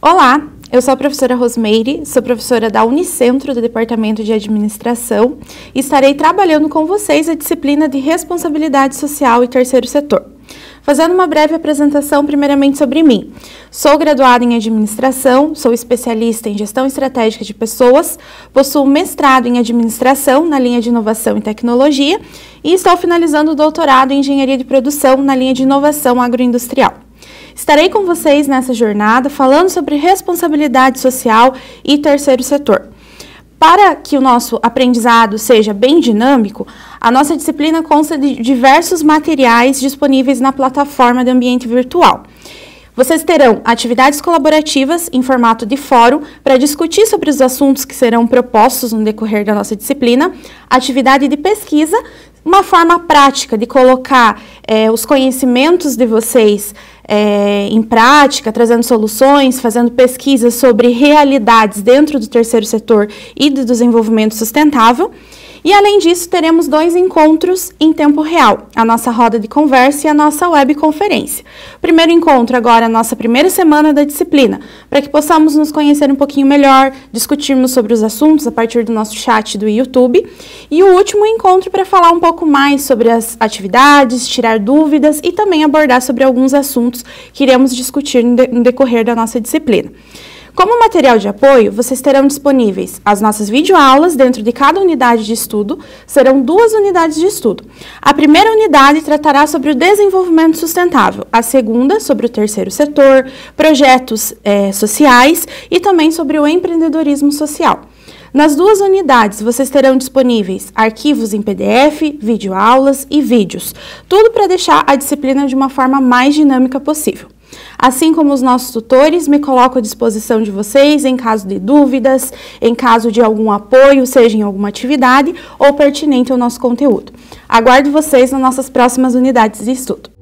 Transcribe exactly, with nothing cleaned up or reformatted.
Olá, eu sou a professora Rosmeire, sou professora da Unicentro do Departamento de Administração e estarei trabalhando com vocês a disciplina de Responsabilidade Social e Terceiro Setor. Fazendo uma breve apresentação primeiramente sobre mim. Sou graduada em Administração, sou especialista em Gestão Estratégica de Pessoas, possuo mestrado em Administração na linha de Inovação e Tecnologia e estou finalizando o doutorado em Engenharia de Produção na linha de Inovação Agroindustrial. Estarei com vocês nessa jornada falando sobre responsabilidade social e terceiro setor. Para que o nosso aprendizado seja bem dinâmico, a nossa disciplina consta de diversos materiais disponíveis na plataforma de ambiente virtual. Vocês terão atividades colaborativas em formato de fórum para discutir sobre os assuntos que serão propostos no decorrer da nossa disciplina, atividade de pesquisa, uma forma prática de colocar é, os conhecimentos de vocês é, em prática, trazendo soluções, fazendo pesquisas sobre realidades dentro do terceiro setor e do desenvolvimento sustentável. E, além disso, teremos dois encontros em tempo real, a nossa roda de conversa e a nossa webconferência. O primeiro encontro agora, a nossa primeira semana da disciplina, para que possamos nos conhecer um pouquinho melhor, discutirmos sobre os assuntos a partir do nosso chat do YouTube. E o último encontro para falar um pouco mais sobre as atividades, tirar dúvidas e também abordar sobre alguns assuntos que iremos discutir no decorrer da nossa disciplina. Como material de apoio, vocês terão disponíveis as nossas videoaulas dentro de cada unidade de estudo, serão duas unidades de estudo. A primeira unidade tratará sobre o desenvolvimento sustentável, a segunda sobre o terceiro setor, projetos é, sociais e também sobre o empreendedorismo social. Nas duas unidades, vocês terão disponíveis arquivos em P D F, videoaulas e vídeos, tudo para deixar a disciplina de uma forma mais dinâmica possível. Assim como os nossos tutores, me coloco à disposição de vocês em caso de dúvidas, em caso de algum apoio, seja em alguma atividade ou pertinente ao nosso conteúdo. Aguardo vocês nas nossas próximas unidades de estudo.